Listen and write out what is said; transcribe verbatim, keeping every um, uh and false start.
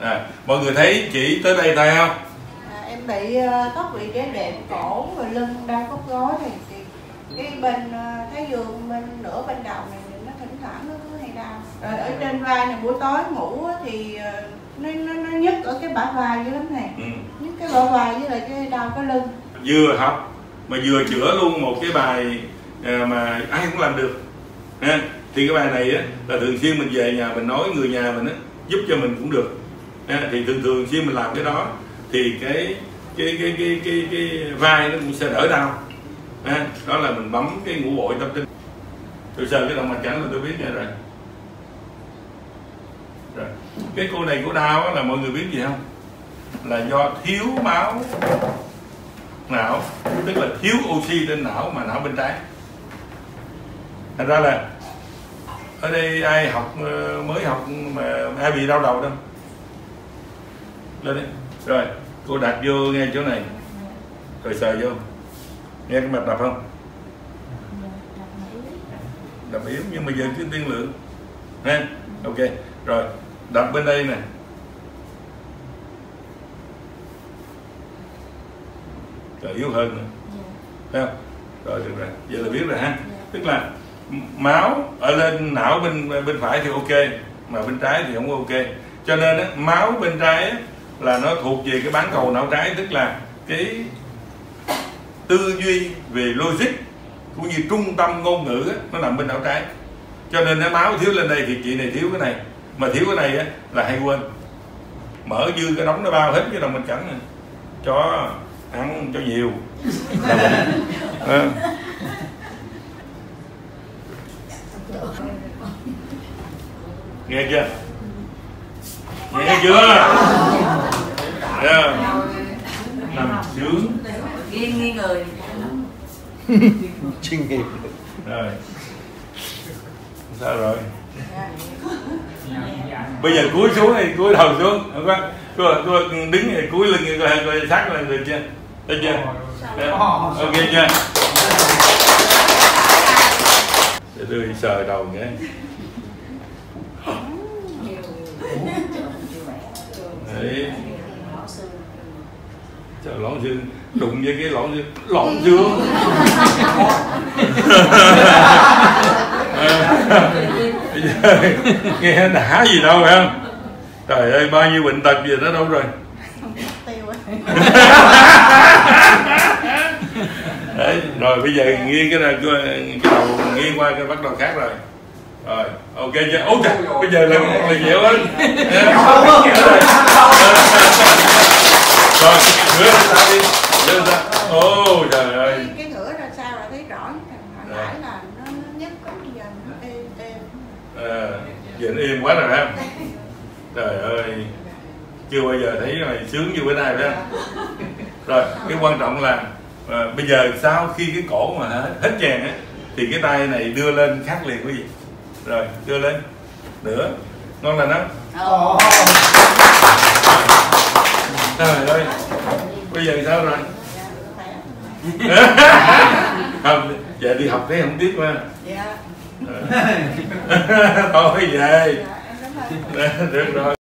À, mọi người thấy chị tới đây tay không? À, em bị uh, tóc bị đế đệm cổ rồi lưng đau cốt gối này thì cái bên uh, thái dương bên nửa bên đầu này nó thỉnh thoảng nó hay đau. Rồi ở trên vai này buổi tối ngủ thì uh, nó nó nó nhức ở cái bả vai dữ lắm này. Ừ. Nhức cái bả vai với lại cái đau cái lưng. Vừa học mà vừa chữa luôn một cái bài uh, mà ai cũng làm được. Ha. Thì cái bài này á là thường xuyên mình về nhà mình nói người nhà mình á giúp cho mình cũng được. À, thì thường thường xuyên mình làm cái đó thì cái cái cái cái cái, cái vai nó cũng sẽ đỡ đau. À, đó là mình bấm cái ngũ bội tâm kinh. Tôi sờ cái động mạch cảnh là tôi biết nha rồi. Rồi cái cô này cô đau là mọi người biết gì không, là do thiếu máu não, tức là thiếu oxy trên não mà não bên trái. Thành ra là ở đây ai học mới học mà ai bị đau đầu đâu. Lên đi. Rồi cô đặt vô ngay chỗ này rồi sờ vô, nghe cái mạch đập không? Đập yếu nhưng mà giờ cứ tiên lượng ha. Ok rồi đập bên đây nè, rồi yếu hơn nữa thấy không? Rồi được rồi, giờ là biết rồi ha. Tức là máu ở lên não bên bên phải thì ok mà bên trái thì không có ok, cho nên á, máu bên trái á, là nó thuộc về cái bán cầu não trái, tức là cái tư duy về logic cũng như trung tâm ngôn ngữ á, nó nằm bên não trái. Cho nên nếu máu thiếu lên đây thì chị này thiếu cái này, mà thiếu cái này á, là hay quên, mở dư cái đống nó bao hết cái động mạch cảnh này. Cho ăn cho nhiều à. Nghe chưa? Nghe chưa? Yeah. Nằm sướng nghiêng nghiêng người chuyên nghiệp rồi. Sao rồi? Bây giờ cúi xuống thì cúi đầu xuống, không có cô, cô đứng thì cúi lưng coi coi sát lên được chưa? Được chưa? Yeah. Ok chưa? Để đưa đi sờ đầu nghe. Đấy. Trời, lõn xương đụng với cái lõn xương lõn xương nghe đã gì đâu phải không? Trời ơi bao nhiêu bệnh tật gì đó đâu rồi. Đấy, rồi bây giờ nghiêng cái này cái đầu nghiêng qua cái bắt đầu khác rồi. Rồi ok chưa? Ôi trời, bây giờ là là dẻo hơn. Rồi ngửa ra sao đi, lên ra. Ô trời ơi. Cái ngửa ra sao là thấy rõ, hồi nãy là nó nó nhức có giờ nó êm êm. À, giờ nó êm quá rồi phải không? Trời ơi, chưa bao giờ thấy mày sướng như bữa nay phải không? Rồi cái quan trọng là à, bây giờ sau khi cái cổ mà hết, hết chèn á thì cái tay này đưa lên khác liền quý vị. Rồi đưa lên nữa, ngon lành không? Trời ơi, bây giờ sao rồi? Không, về đi học thấy không tiếc mà. Dạ. Thôi về. Được rồi.